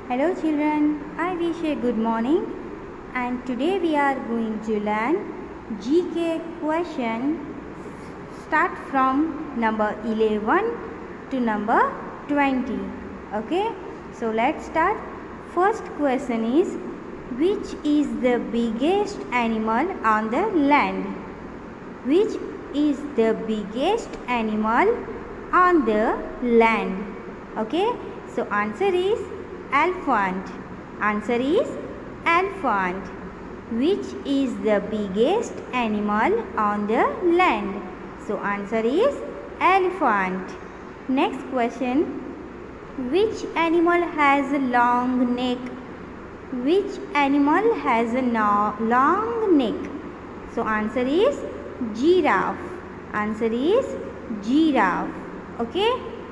Hello children, I wish a good morning and today we are going to learn GK question start from number 11 to number 20. Okay, so let's start. First question is, which is the biggest animal on the land? Which is the biggest animal on the land? Okay, so answer is elephant. Answer is elephant. Which is the biggest animal on the land? So answer is elephant. Next question, which animal has a long neck? Which animal has a long neck? So answer is giraffe. Answer is giraffe. Okay,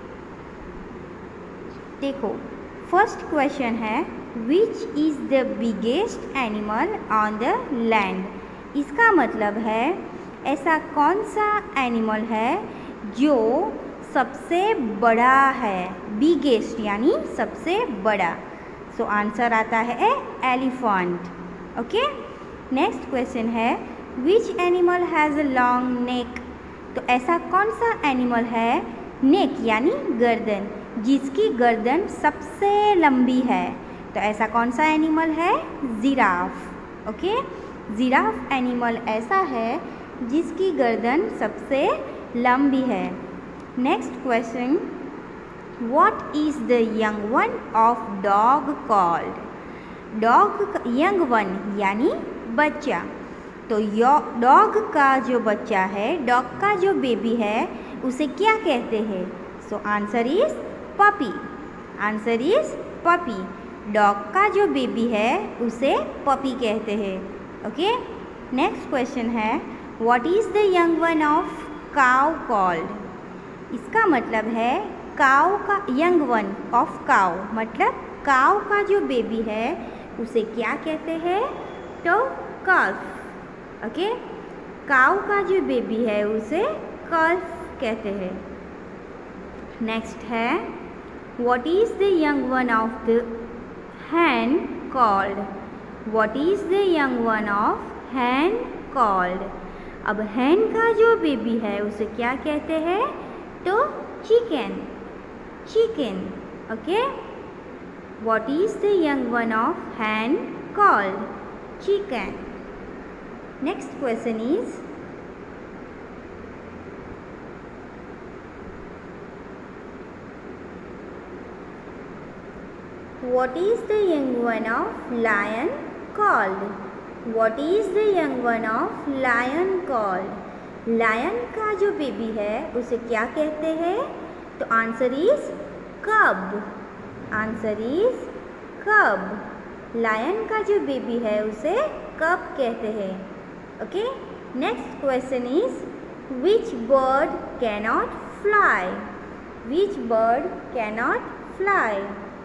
देखो first question है which is the biggest animal on the land. इसका मतलब है ऐसा कौन सा animal है जो सबसे बड़ा है. बिगेस्ट यानी सबसे बड़ा. सो आंसर आता है एलिफेंट. ओके, नेक्स्ट क्वेश्चन है which animal has a long neck. तो ऐसा कौन सा एनिमल है, नेक यानी गर्दन, जिसकी गर्दन सबसे लंबी है. तो ऐसा कौन सा एनिमल है, जिराफ. ओके, जिराफ एनिमल ऐसा है जिसकी गर्दन सबसे लंबी है. Next question, what is the young one of dog called. Dog young one यानी बच्चा. तो डॉग का जो बच्चा है, डॉग का जो बेबी है, उसे क्या कहते हैं. So answer is puppy. Answer is puppy. Dog का जो बेबी है उसे पपी कहते हैं. ओके, नेक्स्ट क्वेश्चन है what is the young one of cow called. इसका मतलब है काउ का यंग वन ऑफ काउ, मतलब काउ का जो बेबी है उसे क्या कहते हैं, तो कल्फ. ओके, काउ का जो बेबी है उसे कल्फ कहते हैं. नेक्स्ट है what is the young one of the hen called. What is the young one of hen called. अब hen का जो बेबी है उसे क्या कहते हैं, तो chicken. Chicken. Okay, what is the young one of hen called, chicken. Next question is what is the young one of lion called. what is the young one of lion called. lion का जो baby है उसे क्या कहते हैं, तो answer is cub. Answer is cub. lion का जो बेबी है उसे कब कहते हैं. Okay, next question is which bird cannot fly. Which bird cannot fly.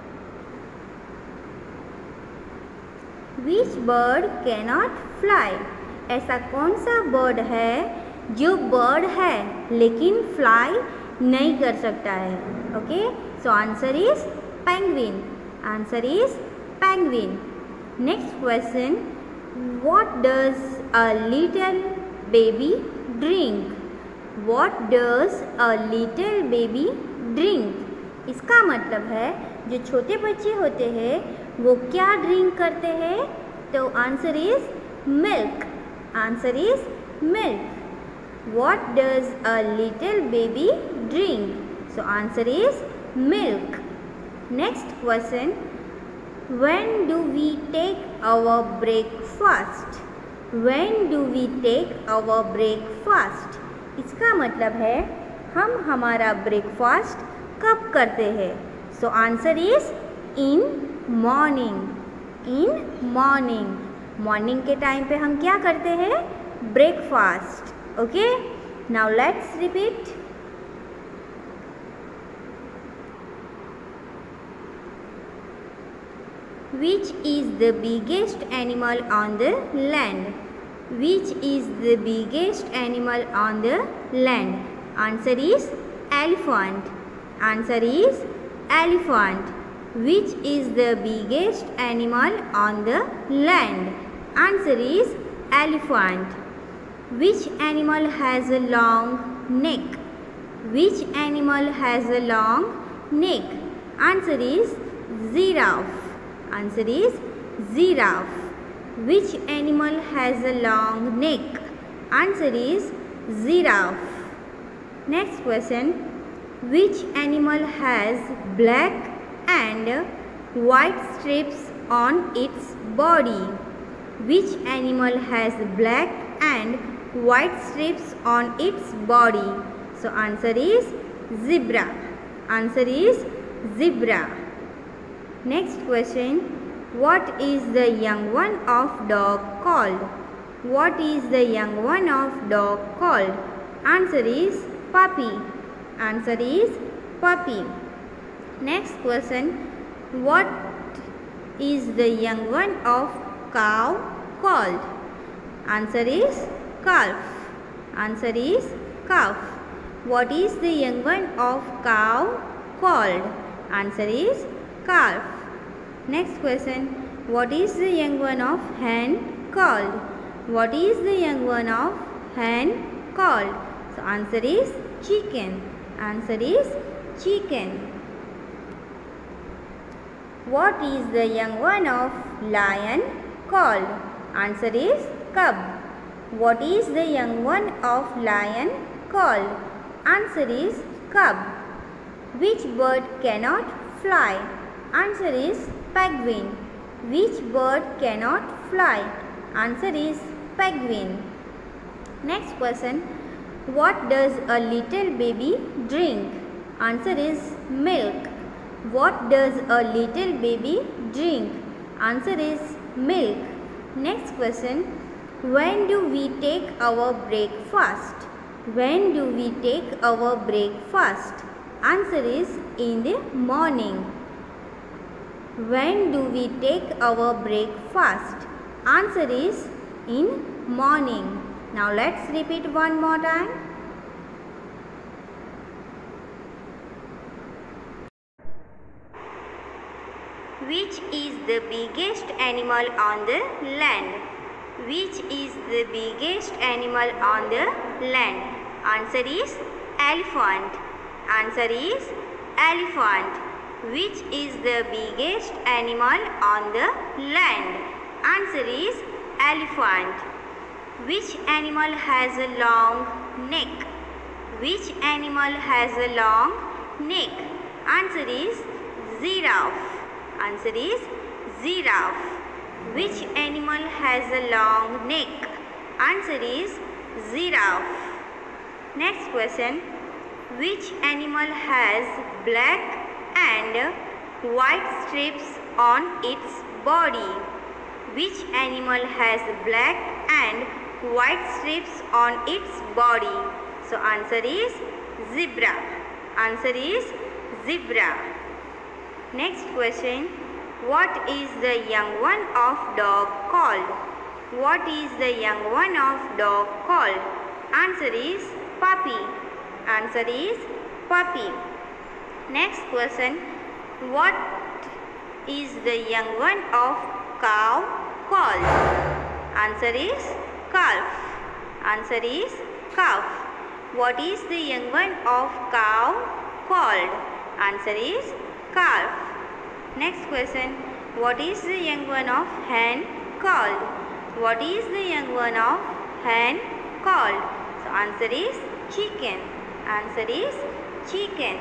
Which bird cannot fly. ऐसा कौन सा बर्ड है जो बर्ड है लेकिन फ्लाई नहीं कर सकता है. Okay, so answer is penguin. Answer is penguin. Next question, what does a little baby drink. What does a little baby drink. इसका मतलब है जो छोटे बच्चे होते हैं वो क्या ड्रिंक करते हैं, तो answer is milk. Answer is milk. What does a little baby drink. So answer is milk. Next question, when do we take our breakfast. When do we take our breakfast. इसका मतलब है हम हमारा breakfast कब करते हैं. So answer is in morning. In morning. Morning के time पे हम क्या करते हैं, breakfast. Okay, now let's repeat. Which is the biggest animal on the land. Which is the biggest animal on the land. Answer is elephant. Answer is elephant. Which is the biggest animal on the land? Answer is elephant. Which animal has a long neck? Which animal has a long neck? Answer is giraffe. Answer is giraffe. Which animal has a long neck? Answer is giraffe. Next question. Which animal has black and white strips on its body? Which animal has black and white strips on its body? So answer is zebra. Answer is zebra. Next question. What is the young one of dog called? What is the young one of dog called? Answer is puppy. Answer is puppy. Next question. What is the young one of cow called? Answer is calf. Answer is calf. What is the young one of cow called? Answer is calf. Next question. What is the young one of hen called? What is the young one of hen called? So answer is chicken. Answer is chicken. What is the young one of lion called? Answer is cub. What is the young one of lion called? Answer is cub. Which bird cannot fly? Answer is penguin. Which bird cannot fly? Answer is penguin. Next question. What does a little baby drink? Answer is milk. What does a little baby drink? Answer is milk. Next question. When do we take our breakfast? When do we take our breakfast? Answer is in the morning. When do we take our breakfast? Answer is in morning. Now let's repeat one more time. Which is the biggest animal on the land? Which is the biggest animal on the land? Answer is elephant. Answer is elephant. Which is the biggest animal on the land? Answer is elephant. Which animal has a long neck? Which animal has a long neck? Answer is giraffe. Answer is giraffe. Which animal has a long neck? Answer is giraffe. Next question. Which animal has black and white strips on its body? Which animal has black and white strips on its body? So answer is zebra. Answer is zebra. Next question. What is the young one of dog called? What is the young one of dog called? Answer is puppy. Answer is puppy. Next question. What is the young one of cow called? Answer is calf. Answer is calf. What is the young one of cow called? Answer is calf. Next question. What is the young one of hen called? What is the young one of hen called? So answer is chicken. Answer is chicken.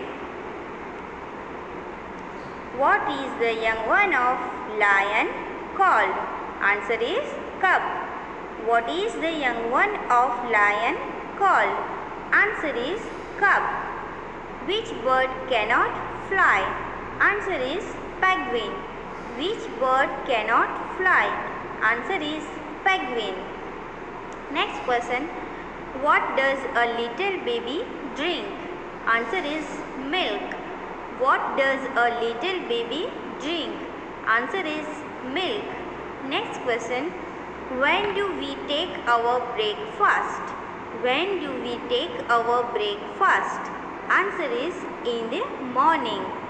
What is the young one of lion called? Answer is cub. What is the young one of lion called? Answer is cub. Which bird cannot fly? Answer is penguin. Which bird cannot fly? Answer is penguin. Next question. What does a little baby drink? Answer is milk. What does a little baby drink? Answer is milk. Next question. When do we take our breakfast? When do we take our breakfast? Answer is in the morning.